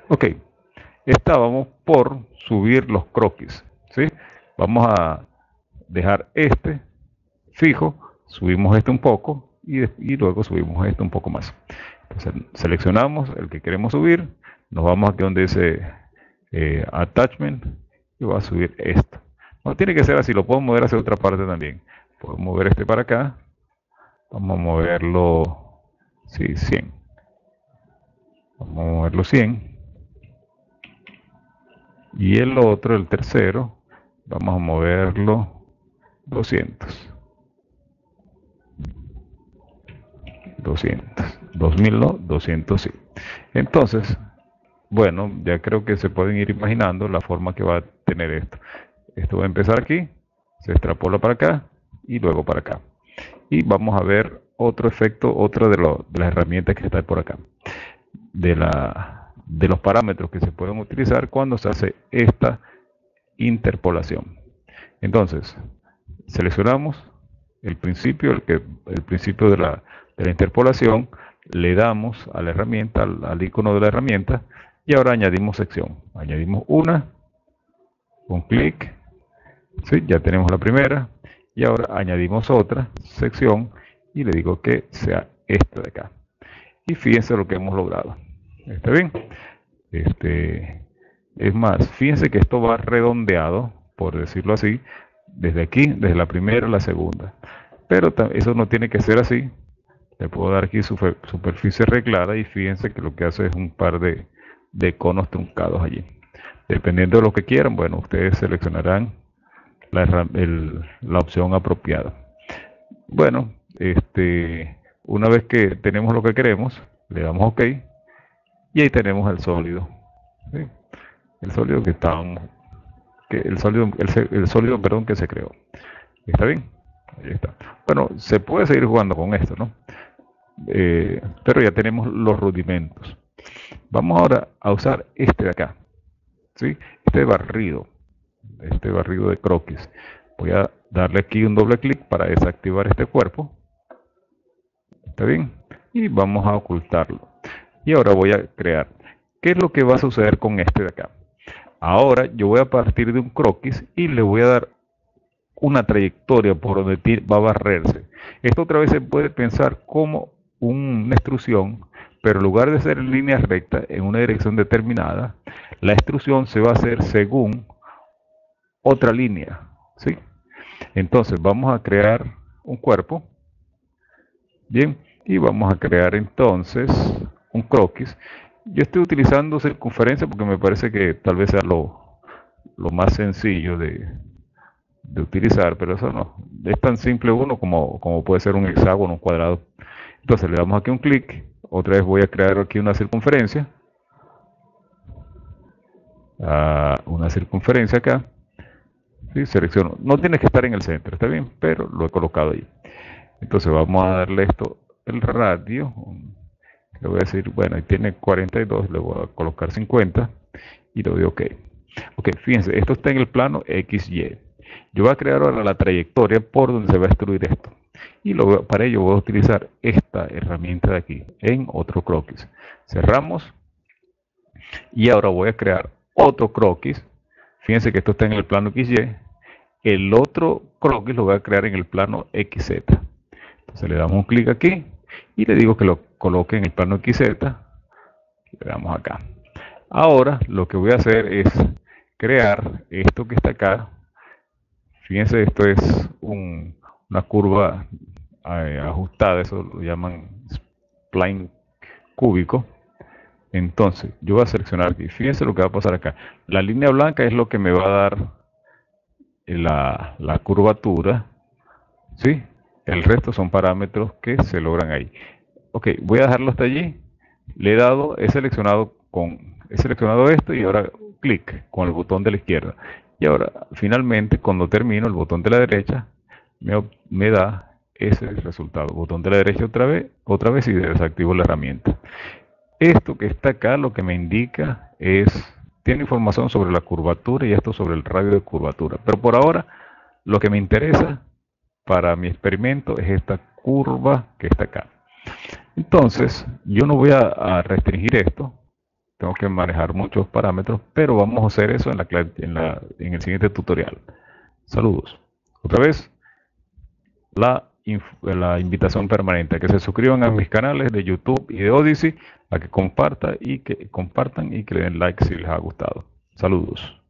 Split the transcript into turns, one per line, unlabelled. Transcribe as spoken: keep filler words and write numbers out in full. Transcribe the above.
Ok, estábamos por subir los croquis, ¿sí? Vamos a dejar este fijo, subimos este un poco y, y luego subimos este un poco más. Entonces seleccionamos el que queremos subir, nos vamos aquí donde dice eh, Attachment y va a subir esto. No tiene que ser así, lo puedo mover hacia otra parte también. Puedo mover este para acá, vamos a moverlo, sí, cien. Vamos a moverlo cien. Y el otro, el tercero, vamos a moverlo doscientos. doscientos. dos mil no, doscientos sí. Entonces, bueno, ya creo que se pueden ir imaginando la forma que va a tener esto. Esto va a empezar aquí, se extrapola para acá y luego para acá. Y vamos a ver otro efecto, otra de, lo, de las herramientas que está por acá. De, la, de los parámetros que se pueden utilizar cuando se hace esta interpolación. Entonces, seleccionamos el principio, el, que, el principio de la, de la interpolación, le damos a la herramienta, al, al icono de la herramienta, y ahora añadimos sección. Añadimos una, un clic, ¿sí? Ya tenemos la primera, y ahora añadimos otra sección, y le digo que sea esta de acá. Y fíjense lo que hemos logrado. ¿Está bien? Este, es más, fíjense que esto va redondeado, por decirlo así, desde aquí, desde la primera a la segunda. Pero eso no tiene que ser así. Le puedo dar aquí superficie reglada y fíjense que lo que hace es un par de, de conos truncados allí. Dependiendo de lo que quieran, bueno, ustedes seleccionarán la, el, la opción apropiada. Bueno, este, una vez que tenemos lo que queremos, le damos OK y ahí tenemos el sólido. ¿Sí? El sólido que estábamos, que el sólido, el, el sólido, perdón, que se creó. ¿Está bien? Ahí está. Bueno, se puede seguir jugando con esto, ¿no? Eh, pero ya tenemos los rudimentos. Vamos ahora a usar este de acá, ¿sí? Este barrido, este barrido de croquis. Voy a darle aquí un doble clic para desactivar este cuerpo. ¿Está bien? Y vamos a ocultarlo. Y ahora voy a crear. ¿Qué es lo que va a suceder con este de acá? Ahora yo voy a partir de un croquis y le voy a dar una trayectoria por donde va a barrerse. Esto otra vez se puede pensar como una extrusión, pero en lugar de ser en línea recta en una dirección determinada, la extrusión se va a hacer según otra línea, ¿sí? Entonces vamos a crear un cuerpo, bien, y vamos a crear entonces un croquis. Yo estoy utilizando circunferencia porque me parece que tal vez sea lo, lo más sencillo de, de utilizar, pero eso no, es tan simple uno como, como puede ser un hexágono, un cuadrado. Entonces le damos aquí un clic, otra vez voy a crear aquí una circunferencia, uh, una circunferencia acá, ¿sí? Selecciono, no tiene que estar en el centro, está bien, pero lo he colocado ahí. Entonces vamos a darle esto, el radio, le voy a decir, bueno, ahí tiene cuarenta y dos, le voy a colocar cincuenta y le doy OK. Ok, fíjense, esto está en el plano X Y. Yo voy a crear ahora la trayectoria por donde se va a extruir esto. Y lo, para ello voy a utilizar esta herramienta de aquí, en otro croquis. Cerramos. Y ahora voy a crear otro croquis. Fíjense que esto está en el plano X Y. El otro croquis lo voy a crear en el plano X Z. Entonces le damos un clic aquí y le digo que lo coloque en el plano X Z. Le damos acá. Ahora lo que voy a hacer es crear esto que está acá. Fíjense, esto es un, una curva eh, ajustada, eso lo llaman spline cúbico. Entonces, yo voy a seleccionar aquí. Fíjense lo que va a pasar acá. La línea blanca es lo que me va a dar la, la curvatura, ¿sí? El resto son parámetros que se logran ahí. Ok, voy a dejarlo hasta allí. Le he dado, he seleccionado con, he seleccionado esto y ahora clic con el botón de la izquierda. Y ahora, finalmente, cuando termino, el botón de la derecha me, me da ese resultado. Botón de la derecha otra vez, otra vez y desactivo la herramienta. Esto que está acá lo que me indica es, tiene información sobre la curvatura y esto sobre el radio de curvatura. Pero por ahora, lo que me interesa para mi experimento es esta curva que está acá. Entonces, yo no voy a, a restringir esto. tengo que manejar muchos parámetros, pero vamos a hacer eso en, la, cla- en, la- en el siguiente tutorial. Saludos. Otra vez, la, inf- la invitación permanente a que se suscriban a mis canales de YouTube y de Odyssey, a que compartan y que compartan y que le den like si les ha gustado. Saludos.